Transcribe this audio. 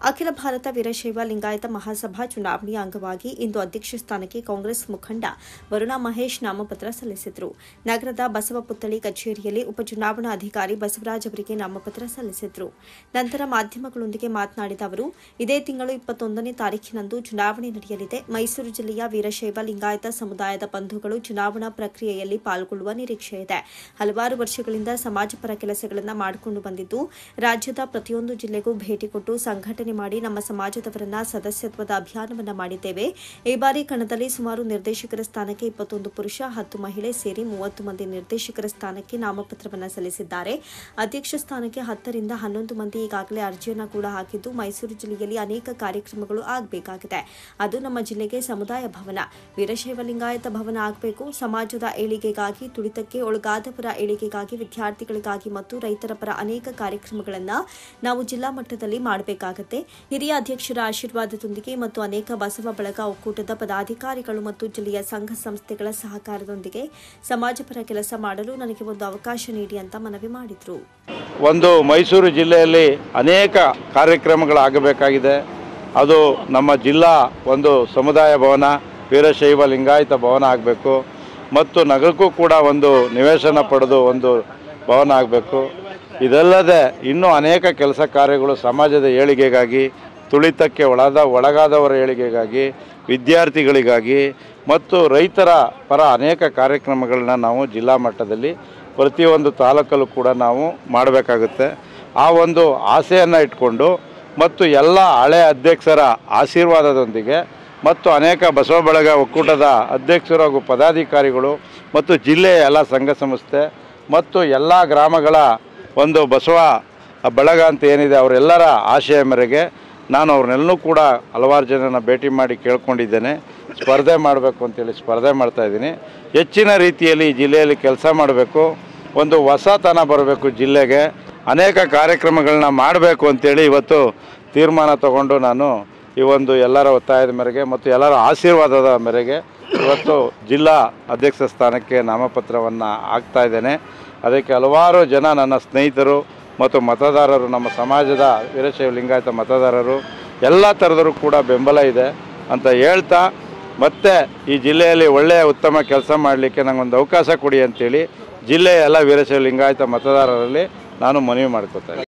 ಅಖಿಲ ಭಾರತ ವೀರಶೈವ ಲಿಂಗಾಯತ ಮಹಾಸಭಾ ಚುನಾವಣೆಯ ಅಂಗವಾಗಿ ಇಂದು ಅಧ್ಯಕ್ಷ ಸ್ಥಾನಕ್ಕೆ ಕಾಂಗ್ರೆಸ್ ಮುಖಂಡ ವರುಣ ಮಹೇಶ್ ನಾಮಪತ್ರ ಸಲ್ಲಿಸಿದರು. ನಗರದ ಬಸವ ಪುತ್ಥಳಿ ಕಚೇರಿಯಲ್ಲಿ ಉಪಚುನಾವಣಾಧಿಕಾರಿ ಬಸವರಾಜ್ ಅವರಿಗೆ ನಾಮಪತ್ರ ಸಲ್ಲಿಸಿದರು. ನಂತರ ಮಾಧ್ಯಮಗಳೊಂದಿಗೆ ಮಾತನಾಡಿದ ಅವರು, ಇದೇ ತಿಂಗಳು 21ನೇ ತಾರೀಖಿನಂದು ಚುನಾವಣೆ ನಡೆಯಲಿದೆ. ಮೈಸೂರು ಜಿಲ್ಲೆಯ ವೀರಶೈವ ಲಿಂಗಾಯತ ಸಮುದಾಯದ ಬಂಧುಗಳು ಚುನಾವಣಾ ಪ್ರಕ್ರಿಯೆಯಲ್ಲಿ ಪಾಲ್ಗೊಳ್ಳುವ ನಿರೀಕ್ಷೆ ಇದೆ. ಹಲವಾರು ವರ್ಷಗಳಿಂದ ಸಮಾಜಪರ ಕೆಲಸಗಳನ್ನು ಮಾಡಿಕೊಂಡು ಬಂದಿದ್ದು, ರಾಜ್ಯದ ಪ್ರತಿಯೊಂದು ಜಿಲ್ಲೆಗೂ ಭೇಟಿ ಕೊಟ್ಟು ಸಂಘಟನೆ ಮಾಡಿ ನಮ್ಮ ಸಮಾಜದವರನ್ನ ಸದಸ್ಯತ್ವದ ಅಭಿಯಾನವನ್ನ ಮಾಡಿದ್ದೇವೆ. ಈ ಬಾರಿ ಕಣದಲ್ಲಿ ಸುಮಾರು ನಿರ್ದೇಶಕರ ಸ್ಥಾನಕ್ಕೆ 21 ಪುರುಷ 10 ಮಹಿಳೆ ಸೇರಿ 30 ಮಂದಿ ನಿರ್ದೇಶಕರ ಸ್ಥಾನಕ್ಕೆ ನಾಮಪತ್ರವನ್ನು ಸಲ್ಲಿಸಿದ್ದಾರೆ. ಅಧ್ಯಕ್ಷ ಸ್ಥಾನಕ್ಕೆ 10 ರಿಂದ 11 ಮಂದಿ ಈಗಾಗಲೇ ಅರ್ಜಿಯನ್ನು ಕೂಡ ಹಾಕಿದ್ದು, ಮೈಸೂರು ಜಿಲ್ಲೆಯಲ್ಲಿ ಅನೇಕ ಕಾರ್ಯಕ್ರಮಗಳು ಆಗಬೇಕಾಗಿದೆ. ಅದು ನಮ್ಮ ಜಿಲ್ಲೆಗೆ ಸಮುದಾಯ ಭವನ, ವೀರಶೈವ ಲಿಂಗಾಯತ ಭವನ ಆಗಬೇಕು. ಸಮಾಜದ ಏಳಿಗೆಗಾಗಿ, ತುಳಿತಕ್ಕೆ ಒಳಗಾದವರ ಏಳಿಗೆಗಾಗಿ, ವಿದ್ಯಾರ್ಥಿಗಳಿಗಾಗಿ ಮತ್ತು ರೈತರ ಪರ ಅನೇಕ ಕಾರ್ಯಕ್ರಮಗಳನ್ನು ನಾವು ಜಿಲ್ಲಾ ಮಟ್ಟದಲ್ಲಿ ಮಾಡಬೇಕಾಗುತ್ತೆ. ಹಿರಿಯ ಅಧ್ಯಕ್ಷರ ಆಶೀರ್ವಾದದೊಂದಿಗೆ ಮತ್ತು ಅನೇಕ ಬಸವ ಬಳಗ ಒಕ್ಕೂಟದ ಪದಾಧಿಕಾರಿಗಳು ಮತ್ತು ಜಿಲ್ಲೆಯ ಸಂಘ ಸಂಸ್ಥೆಗಳ ಸಹಕಾರದೊಂದಿಗೆ ಸಮಾಜಪರ ಕೆಲಸ ಮಾಡಲು ನನಗೆ ಒಂದು ಅವಕಾಶ ನೀಡಿ ಅಂತ ಮನವಿ ಮಾಡಿದರು. ಒಂದು ಮೈಸೂರು ಜಿಲ್ಲೆಯಲ್ಲಿ ಅನೇಕ ಕಾರ್ಯಕ್ರಮಗಳಾಗಬೇಕಾಗಿದೆ. ಅದು ನಮ್ಮ ಜಿಲ್ಲಾ ಒಂದು ಸಮುದಾಯ ಭವನ, ವೀರಶೈವ ಲಿಂಗಾಯತ ಭವನ ಆಗಬೇಕು ಮತ್ತು ನಗರಕ್ಕೂ ಕೂಡ ಒಂದು ನಿವೇಶನ ಪಡೆದು ಒಂದು ಭವನ ಆಗಬೇಕು. ಇದಲ್ಲದೆ ಇನ್ನೂ ಅನೇಕ ಕೆಲಸ ಕಾರ್ಯಗಳು ಸಮಾಜದ ಏಳಿಗೆಗಾಗಿ, ತುಳಿತಕ್ಕೆ ಒಳಗಾದವರ ಏಳಿಗೆಗಾಗಿ, ವಿದ್ಯಾರ್ಥಿಗಳಿಗಾಗಿ ಮತ್ತು ರೈತರ ಪರ ಅನೇಕ ಕಾರ್ಯಕ್ರಮಗಳನ್ನ ನಾವು ಜಿಲ್ಲಾ ಮಟ್ಟದಲ್ಲಿ ಪ್ರತಿಯೊಂದು ತಾಲೂಕಲ್ಲೂ ಕೂಡ ನಾವು ಮಾಡಬೇಕಾಗುತ್ತೆ. ಆ ಒಂದು ಆಸೆಯನ್ನು ಇಟ್ಕೊಂಡು ಮತ್ತು ಎಲ್ಲ ಹಳೆ ಅಧ್ಯಕ್ಷರ ಆಶೀರ್ವಾದದೊಂದಿಗೆ ಮತ್ತು ಅನೇಕ ಬಸವ ಬಳಗ ಒಕ್ಕೂಟದ ಅಧ್ಯಕ್ಷರು ಹಾಗೂ ಪದಾಧಿಕಾರಿಗಳು ಮತ್ತು ಜಿಲ್ಲೆಯ ಎಲ್ಲ ಸಂಘ ಸಂಸ್ಥೆ ಮತ್ತು ಎಲ್ಲ ಗ್ರಾಮಗಳ ಒಂದು ಬಸವ ಬಳಗ ಅಂತ ಏನಿದೆ ಅವರೆಲ್ಲರ ಆಶಯ ಮೇರೆಗೆ ನಾನು ಅವ್ರನ್ನೆಲ್ಲೂ ಕೂಡ ಹಲವಾರು ಜನನ ಭೇಟಿ ಮಾಡಿ ಕೇಳ್ಕೊಂಡಿದ್ದೇನೆ. ಸ್ಪರ್ಧೆ ಮಾಡಬೇಕು ಅಂತೇಳಿ ಸ್ಪರ್ಧೆ ಮಾಡ್ತಾಯಿದ್ದೀನಿ. ಹೆಚ್ಚಿನ ರೀತಿಯಲ್ಲಿ ಈ ಜಿಲ್ಲೆಯಲ್ಲಿ ಕೆಲಸ ಮಾಡಬೇಕು, ಒಂದು ಹೊಸತನ ಬರಬೇಕು, ಜಿಲ್ಲೆಗೆ ಅನೇಕ ಕಾರ್ಯಕ್ರಮಗಳನ್ನ ಮಾಡಬೇಕು ಅಂತೇಳಿ ಇವತ್ತು ತೀರ್ಮಾನ ತಗೊಂಡು ನಾನು ಈ ಒಂದು ಎಲ್ಲರ ಒತ್ತಾಯದ ಮೇರೆಗೆ ಮತ್ತು ಎಲ್ಲರ ಆಶೀರ್ವಾದದ ಮೇರೆಗೆ ಇವತ್ತು ಜಿಲ್ಲಾ ಅಧ್ಯಕ್ಷ ಸ್ಥಾನಕ್ಕೆ ನಾಮಪತ್ರವನ್ನು ಹಾಕ್ತಾಯಿದ್ದೇನೆ. ಅದಕ್ಕೆ ಹಲವಾರು ಜನ ನನ್ನ ಸ್ನೇಹಿತರು ಮತ್ತು ಮತದಾರರು, ನಮ್ಮ ಸಮಾಜದ ವೀರಶೈವ ಲಿಂಗಾಯತ ಮತದಾರರು ಎಲ್ಲ ಥರದರೂ ಕೂಡ ಬೆಂಬಲ ಇದೆ ಅಂತ ಹೇಳ್ತಾ, ಮತ್ತೆ ಈ ಜಿಲ್ಲೆಯಲ್ಲಿ ಒಳ್ಳೆಯ ಉತ್ತಮ ಕೆಲಸ ಮಾಡಲಿಕ್ಕೆ ನನಗೊಂದು ಅವಕಾಶ ಕೊಡಿ ಅಂತೇಳಿ ಜಿಲ್ಲೆಯ ಎಲ್ಲ ವೀರಶೈವ ಲಿಂಗಾಯತ ಮತದಾರರಲ್ಲಿ ನಾನು ಮನವಿ ಮಾಡ್ಕೊತಾ ಇದ್ದೀನಿ.